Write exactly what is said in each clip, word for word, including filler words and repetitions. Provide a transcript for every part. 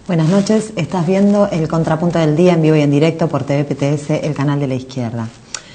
Buenas noches, estás viendo el Contrapunto del Día en vivo y en directo por T V P T S, el canal de la izquierda.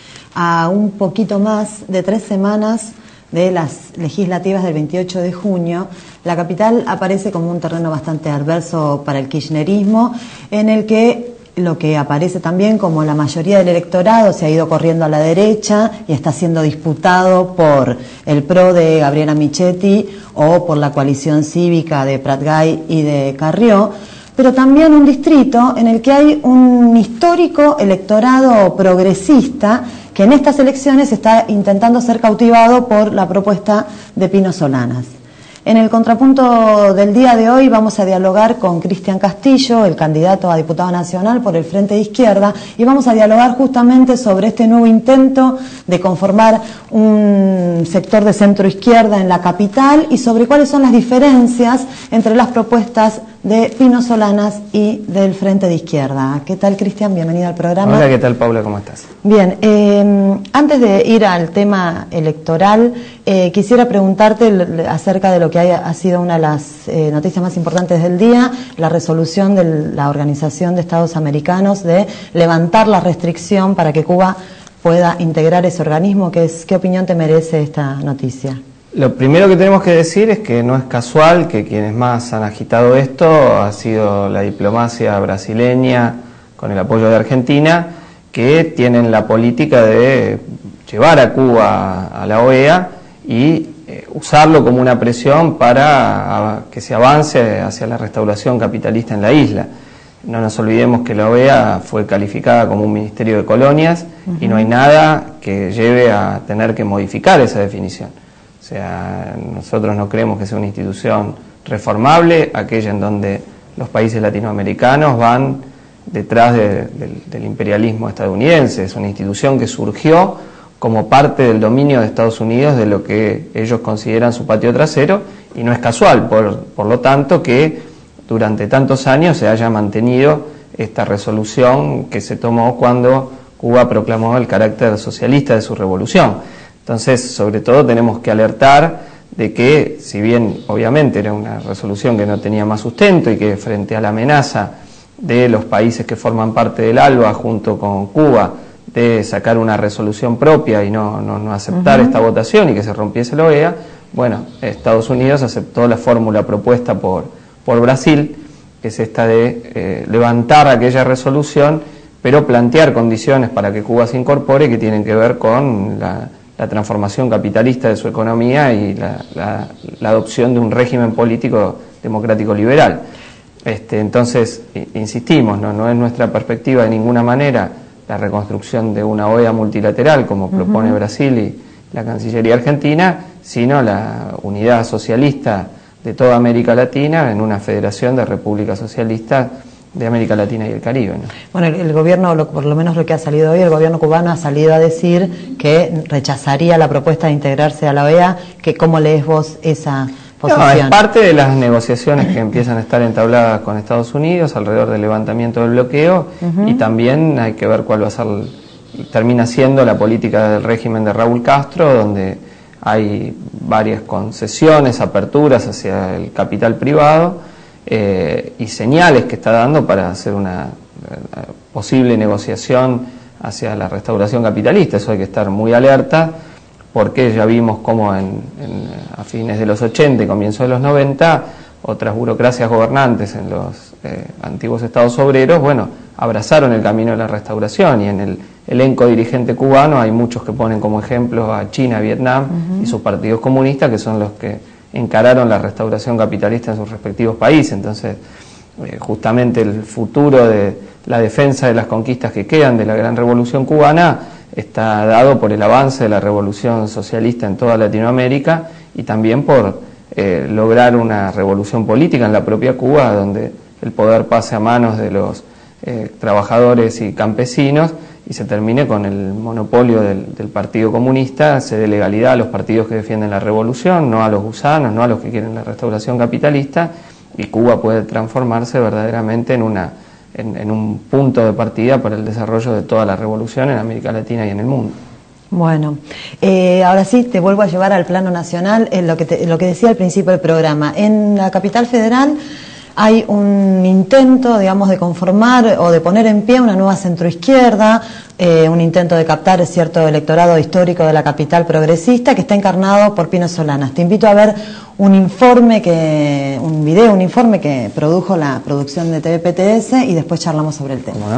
A un poquito más de tres semanas de las legislativas del veintiocho de junio, la capital aparece como un terreno bastante adverso para el kirchnerismo, en el que lo que aparece también como la mayoría del electorado se ha ido corriendo a la derecha y está siendo disputado por el PRO de Gabriela Michetti o por la coalición cívica de Pratgay y de Carrió, pero también un distrito en el que hay un histórico electorado progresista que en estas elecciones está intentando ser cautivado por la propuesta de Pino Solanas. En el contrapunto del día de hoy vamos a dialogar con Cristian Castillo, el candidato a diputado nacional por el Frente de Izquierda, y vamos a dialogar justamente sobre este nuevo intento de conformar un sector de centro-izquierda en la capital y sobre cuáles son las diferencias entre las propuestas de Pino Solanas y del Frente de Izquierda. ¿Qué tal, Cristian? Bienvenido al programa. Hola, ¿qué tal, Paula? ¿Cómo estás? Bien, eh, antes de ir al tema electoral, eh, quisiera preguntarte acerca de lo que haya, ha sido una de las eh, noticias más importantes del día, la resolución de la Organización de Estados Americanos de levantar la restricción para que Cuba pueda integrar ese organismo. ¿Qué, es, qué opinión te merece esta noticia? Lo primero que tenemos que decir es que no es casual que quienes más han agitado esto ha sido la diplomacia brasileña con el apoyo de Argentina, que tienen la política de llevar a Cuba a la O E A y eh, usarlo como una presión para a, que se avance hacia la restauración capitalista en la isla. No nos olvidemos que la O E A fue calificada como un ministerio de colonias uh-huh. y no hay nada que lleve a tener que modificar esa definición. O sea, nosotros no creemos que sea una institución reformable, aquella en donde los países latinoamericanos van detrás de, de, del imperialismo estadounidense. Es una institución que surgió como parte del dominio de Estados Unidos de lo que ellos consideran su patio trasero, y no es casual, por, por lo tanto, que durante tantos años se haya mantenido esta resolución que se tomó cuando Cuba proclamó el carácter socialista de su revolución. Entonces, sobre todo, tenemos que alertar de que, si bien obviamente era una resolución que no tenía más sustento y que frente a la amenaza de los países que forman parte del ALBA junto con Cuba de sacar una resolución propia y no, no, no aceptar uh-huh. esta votación y que se rompiese la O E A, bueno, Estados Unidos aceptó la fórmula propuesta por, por Brasil, que es esta de eh, levantar aquella resolución, pero plantear condiciones para que Cuba se incorpore que tienen que ver con la la transformación capitalista de su economía y la, la, la adopción de un régimen político democrático liberal. Este, entonces, insistimos, ¿no? no es nuestra perspectiva de ninguna manera la reconstrucción de una O E A multilateral como propone uh-huh. Brasil y la Cancillería Argentina, sino la unidad socialista de toda América Latina en una federación de repúblicas socialistas de América Latina y el Caribe, ¿no? Bueno, el, el gobierno, lo, por lo menos lo que ha salido hoy, el gobierno cubano ha salido a decir que rechazaría la propuesta de integrarse a la O E A. Que ¿cómo lees vos esa posición? No, es parte de las negociaciones que empiezan a estar entabladas con Estados Unidos alrededor del levantamiento del bloqueo uh-huh. y también hay que ver cuál va a ser, termina siendo la política del régimen de Raúl Castro, donde hay varias concesiones, aperturas hacia el capital privado, Eh, y señales que está dando para hacer una eh, posible negociación hacia la restauración capitalista. Eso hay que estar muy alerta, porque ya vimos cómo en, en, a fines de los ochenta y comienzos de los noventa otras burocracias gobernantes en los eh, antiguos estados obreros, bueno, abrazaron el camino de la restauración, y en el elenco dirigente cubano hay muchos que ponen como ejemplo a China, Vietnam uh-huh. y sus partidos comunistas, que son los que encararon la restauración capitalista en sus respectivos países. Entonces, eh, justamente el futuro de la defensa de las conquistas que quedan de la gran revolución cubana está dado por el avance de la revolución socialista en toda Latinoamérica y también por eh, lograr una revolución política en la propia Cuba, donde el poder pase a manos de los eh, trabajadores y campesinos y se termine con el monopolio del, del Partido Comunista, se dé legalidad a los partidos que defienden la revolución, no a los gusanos, no a los que quieren la restauración capitalista, y Cuba puede transformarse verdaderamente en, una, en, en un punto de partida para el desarrollo de toda la revolución en América Latina y en el mundo. Bueno, eh, ahora sí te vuelvo a llevar al plano nacional, en lo que, te, lo que decía al principio del programa. En la capital federal hay un intento, digamos, de conformar o de poner en pie una nueva centroizquierda, eh, un intento de captar cierto electorado histórico de la capital progresista que está encarnado por Pino Solanas. Te invito a ver un informe, que, un video, un informe que produjo la producción de T V P T S y después charlamos sobre el tema. ¿Cómo no?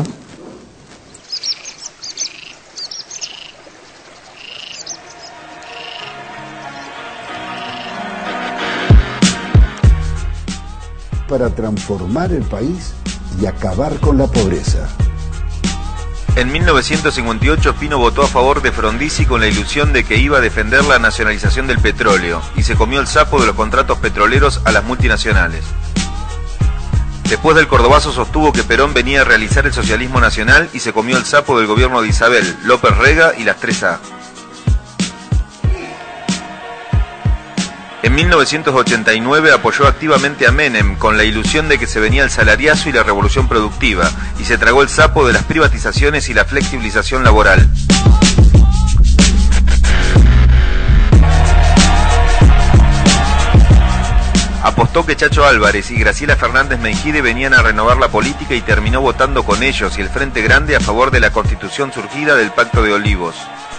Para transformar el país y acabar con la pobreza. En mil novecientos cincuenta y ocho Pino votó a favor de Frondizi con la ilusión de que iba a defender la nacionalización del petróleo y se comió el sapo de los contratos petroleros a las multinacionales. Después del Cordobazo sostuvo que Perón venía a realizar el socialismo nacional y se comió el sapo del gobierno de Isabel, López Rega y las tres A. En mil novecientos ochenta y nueve apoyó activamente a Menem con la ilusión de que se venía el salariazo y la revolución productiva, y se tragó el sapo de las privatizaciones y la flexibilización laboral. Apostó que Chacho Álvarez y Graciela Fernández Meijide venían a renovar la política y terminó votando con ellos y el Frente Grande a favor de la constitución surgida del Pacto de Olivos.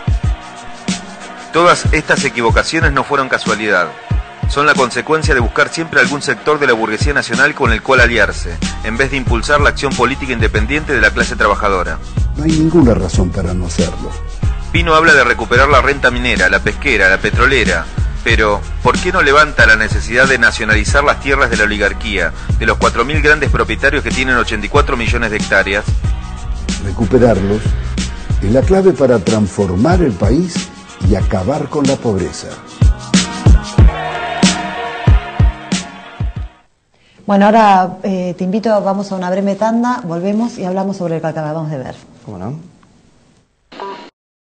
Todas estas equivocaciones no fueron casualidad. Son la consecuencia de buscar siempre algún sector de la burguesía nacional con el cual aliarse, en vez de impulsar la acción política independiente de la clase trabajadora. No hay ninguna razón para no hacerlo. Pino habla de recuperar la renta minera, la pesquera, la petrolera, pero ¿por qué no levanta la necesidad de nacionalizar las tierras de la oligarquía, de los cuatro mil grandes propietarios que tienen ochenta y cuatro millones de hectáreas? Recuperarlos es la clave para transformar el país y acabar con la pobreza. Bueno, ahora eh, te invito, vamos a una breve tanda, volvemos y hablamos sobre lo que acabamos de ver. ¿Cómo no?